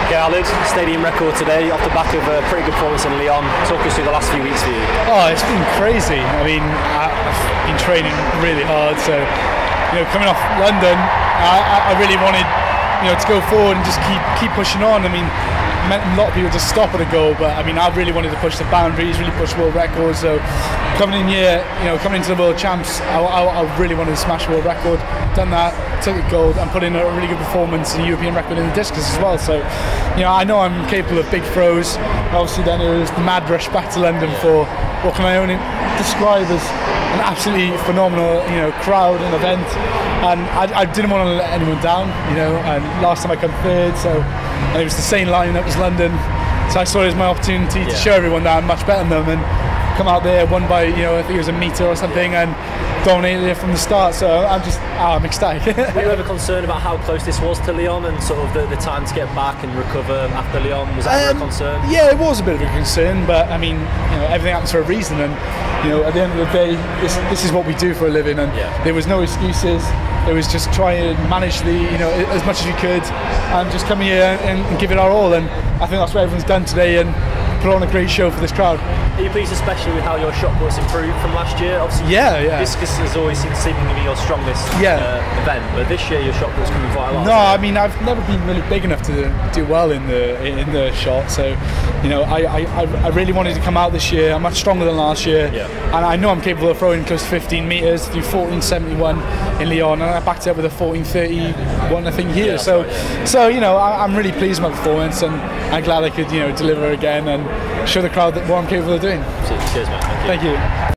Okay, Alid, stadium record today off the back of a pretty good performance in Lyon. Talk us through the last few weeks for you. Oh, it's been crazy. I mean, I've been training really hard, so coming off London, I really wanted to go forward and just keep pushing on. I mean, a lot of people just stop at a goal, but I mean, I really wanted to push the boundaries, really push world records. So coming in here, coming into the world champs, I really wanted to smash world record. Done that, took a gold, and put in a really good performance, a European record in the discus as well. So, I know I'm capable of big throws. Obviously, then it was the mad rush back to London for what can I only describe as an absolutely phenomenal, crowd and event. And I didn't want to let anyone down, and last time I come third, and it was the same lineup as London, so I saw it as my opportunity to show everyone that I'm much better than them and come out there, won by, I think it was a metre or something, and dominated it from the start, so I'm ecstatic. Were you ever concerned about how close this was to Lyon and sort of the time to get back and recover after Lyon? Was that ever a concern? Yeah, it was a bit of a concern, but I mean, everything happens for a reason, and at the end of the day, this is what we do for a living, and there was no excuses. It was just try and manage as much as you could, and just come here and give it our all. And I think that's what everyone's done today, and put on a great show for this crowd. Are you pleased, especially with how your shot put's improved from last year? Obviously, discus has always seemingly been your strongest event, but this year your shot put's coming quite a lot. No, I mean, I've never been really big enough to do well in the shot, so I really wanted to come out this year. I'm much stronger than last year, and I know I'm capable of throwing close to 15 metres through 14.71 in Lyon, and I backed it up with a 14.31 I think here. So I'm really pleased with my performance, and I'm glad I could deliver again and show the crowd what I'm capable of doing. Cheers, mate. Thank you.